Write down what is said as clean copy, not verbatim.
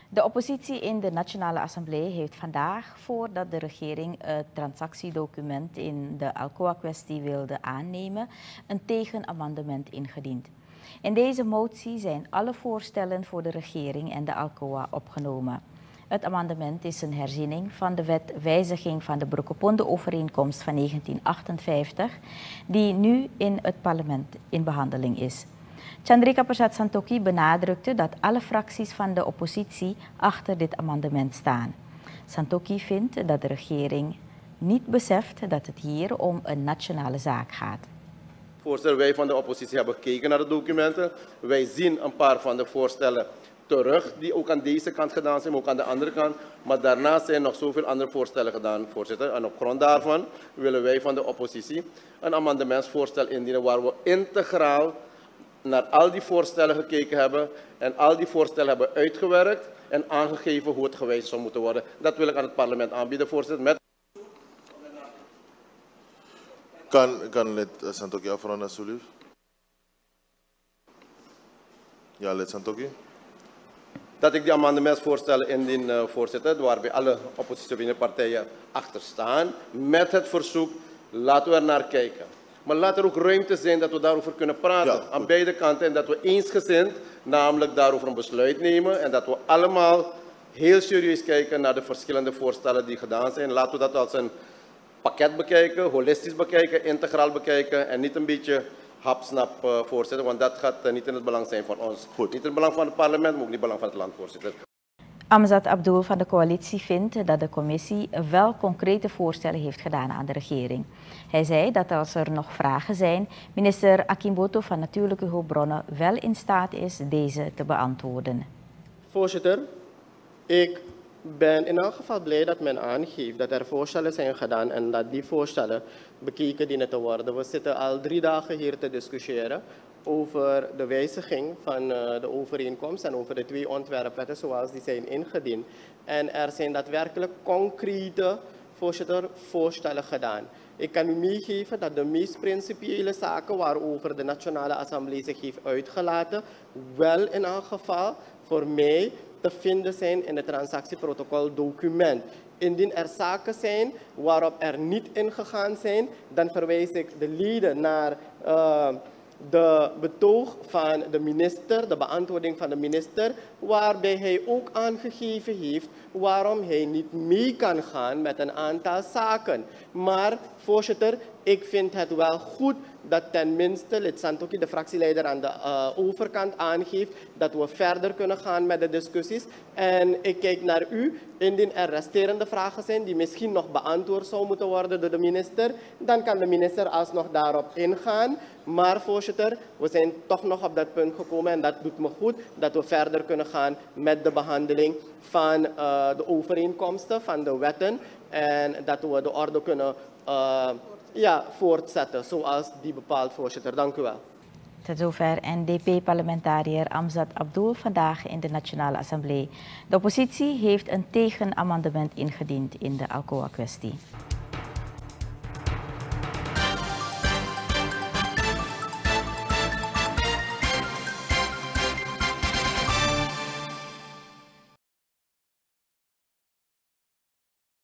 De oppositie in de Nationale Assemblée heeft vandaag, voordat de regering het transactiedocument in de Alcoa-kwestie wilde aannemen, een tegenamendement ingediend. In deze motie zijn alle voorstellen voor de regering en de Alcoa opgenomen. Het amendement is een herziening van de wet wijziging van de Broekeponde-overeenkomst van 1958, die nu in het parlement in behandeling is. Chandrika Persat Santokhi benadrukte dat alle fracties van de oppositie achter dit amendement staan. Santokhi vindt dat de regering niet beseft dat het hier om een nationale zaak gaat. Voorzitter, wij van de oppositie hebben gekeken naar de documenten. Wij zien een paar van de voorstellen terug, die ook aan deze kant gedaan zijn, maar ook aan de andere kant. Maar daarnaast zijn nog zoveel andere voorstellen gedaan, voorzitter. En op grond daarvan willen wij van de oppositie een amendementsvoorstel indienen waar we integraal naar al die voorstellen gekeken hebben en al die voorstellen hebben uitgewerkt en aangegeven hoe het gewijzigd zou moeten worden. Dat wil ik aan het parlement aanbieden, voorzitter. Kan lid Santokhi afronden, alsjeblieft? Ja, lid Santokhi. Dat ik die amendementsvoorstellen indien, voorzitter, waarbij alle oppositiepartijen achter staan, met het verzoek, laten we er naar kijken. Maar laat er ook ruimte zijn dat we daarover kunnen praten, aan beide kanten. En dat we eensgezind namelijk daarover een besluit nemen. En dat we allemaal heel serieus kijken naar de verschillende voorstellen die gedaan zijn. Laten we dat als een pakket bekijken, holistisch bekijken, integraal bekijken. En niet een beetje hapsnap, voorzitter. Want dat gaat niet in het belang zijn van ons. Goed. Niet in het belang van het parlement, maar ook niet in het belang van het land, voorzitter. Amzat Abdul van de coalitie vindt dat de commissie wel concrete voorstellen heeft gedaan aan de regering. Hij zei dat als er nog vragen zijn, minister Akimboto van Natuurlijke Hulpbronnen wel in staat is deze te beantwoorden. Voorzitter, ik ben in elk geval blij dat men aangeeft dat er voorstellen zijn gedaan en dat die voorstellen bekeken dienen te worden. We zitten al 3 dagen hier te discussiëren over de wijziging van de overeenkomst en over de 2 ontwerpwetten zoals die zijn ingediend. En er zijn daadwerkelijk concrete, voorzitter, voorstellen gedaan. Ik kan u meegeven dat de meest principiële zaken waarover de Nationale Assemblée zich heeft uitgelaten, wel in elk geval voor mij te vinden zijn in het transactieprotocoldocument. Indien er zaken zijn waarop er niet ingegaan zijn, dan verwijs ik de leden naar de betoog van de minister, de beantwoording van de minister, waarbij hij ook aangegeven heeft waarom hij niet mee kan gaan met een aantal zaken. Maar, voorzitter, ik vind het wel goed dat tenminste lid Santokhi, de fractieleider aan de overkant, aangeeft dat we verder kunnen gaan met de discussies. En ik kijk naar u, indien er resterende vragen zijn die misschien nog beantwoord zouden moeten worden door de minister, dan kan de minister alsnog daarop ingaan. Maar, voorzitter, we zijn toch nog op dat punt gekomen en dat doet me goed dat we verder kunnen gaan met de behandeling van de overeenkomsten, van de wetten en dat we de orde kunnen voortzetten zoals die bepaalt, voorzitter. Dank u wel. Tot zover NDP-parlementariër Amzat Abdul vandaag in de Nationale Assemblée. De oppositie heeft een tegenamendement ingediend in de Alcoa-kwestie.